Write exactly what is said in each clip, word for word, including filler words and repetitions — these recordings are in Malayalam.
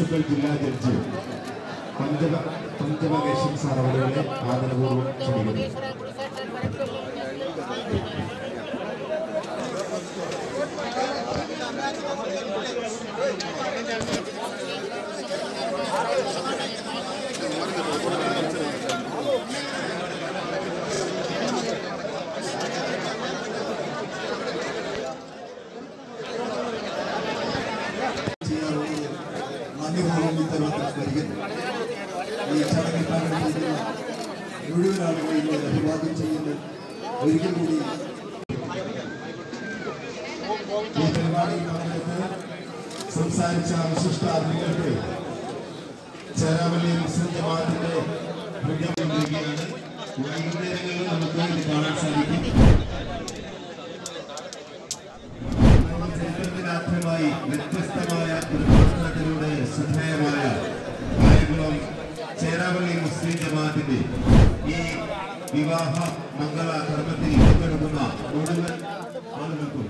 പ്രിൻസിപ്പൽ ജില്ലാ ജഡ്ജി പഞ്ചമ പഞ്ചമകേശൻ സാർ അവരുടെ ആദരപൂർവ്വം ക്ഷണിക്കുന്നു. ഈ ചടങ്ങിൽ പങ്കെടുക്കുന്ന മുഴുവൻ ആളുകളെയും അഭിവാദ്യം ചെയ്യുന്നു. ഒരിക്കൽ കൂടി ഈ പരിപാടിയിൽ പങ്കെടുത്ത് സംസാരിച്ച വിശിഷ്ടാതിഥികൾക്ക് ചേരാവള്ളി മുസ്ലിം ജമാഅത്തിന്റെ വിജ്ഞാപനം നൽകുകയാണ്. വൈകുന്നേരങ്ങളിൽ നമുക്ക് ഇത് കാണാൻ സാധിക്കും. ചരിത്രത്തിനാദ്യമായി വ്യത്യസ്തമായ ഒരു പ്രവർത്തനത്തിലൂടെ ശ്രദ്ധേയമായ കായംകുളം ചേരാവള്ളി മുസ്ലിം ജമാഅത്തിന്റെ ഈ വിവാഹ മംഗള കർമ്മത്തിൽ പങ്കെടുക്കുന്ന മുഴുവൻ ആളുകൾക്കും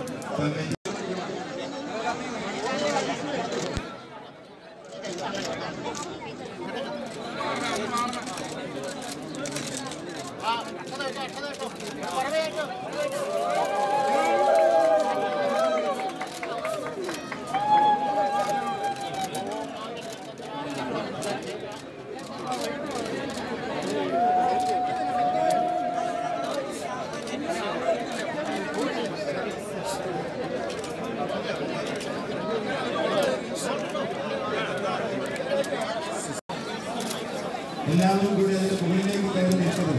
എല്ലാവരും കൂടി അതിന്റെ മുകളിലേക്ക് കയറി നിൽക്കുന്നത്.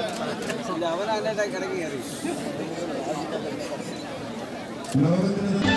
ലോകത്തിന്